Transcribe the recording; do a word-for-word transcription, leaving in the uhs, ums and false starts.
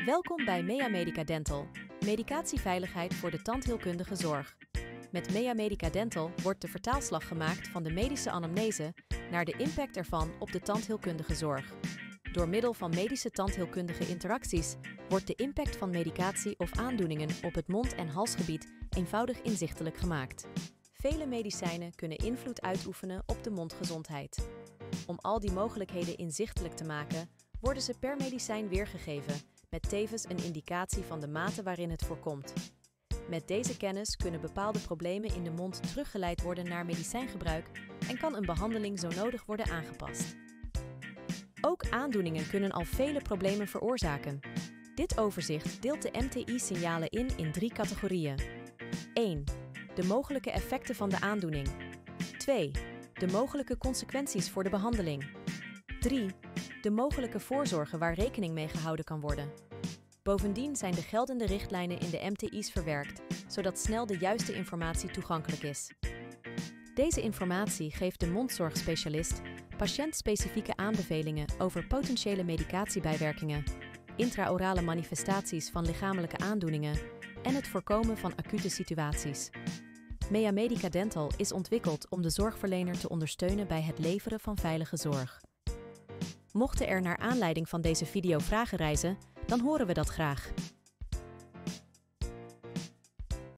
Welkom bij Mea Medica Dental, medicatieveiligheid voor de tandheelkundige zorg. Met Mea Medica Dental wordt de vertaalslag gemaakt van de medische anamnese naar de impact ervan op de tandheelkundige zorg. Door middel van medische tandheelkundige interacties wordt de impact van medicatie of aandoeningen op het mond- en halsgebied eenvoudig inzichtelijk gemaakt. Vele medicijnen kunnen invloed uitoefenen op de mondgezondheid. Om al die mogelijkheden inzichtelijk te maken, worden ze per medicijn weergegeven, met tevens een indicatie van de mate waarin het voorkomt. Met deze kennis kunnen bepaalde problemen in de mond teruggeleid worden naar medicijngebruik en kan een behandeling zo nodig worden aangepast. Ook aandoeningen kunnen al vele problemen veroorzaken. Dit overzicht deelt de M T I-signalen in in drie categorieën. één. De mogelijke effecten van de aandoening. twee. De mogelijke consequenties voor de behandeling. drie. De mogelijke voorzorgen waar rekening mee gehouden kan worden. Bovendien zijn de geldende richtlijnen in de M T I's verwerkt, zodat snel de juiste informatie toegankelijk is. Deze informatie geeft de mondzorgspecialist patiëntspecifieke aanbevelingen over potentiële medicatiebijwerkingen, intraorale manifestaties van lichamelijke aandoeningen en het voorkomen van acute situaties. Mea Medica Dental is ontwikkeld om de zorgverlener te ondersteunen bij het leveren van veilige zorg. Mochten er naar aanleiding van deze video vragen rijzen, dan horen we dat graag.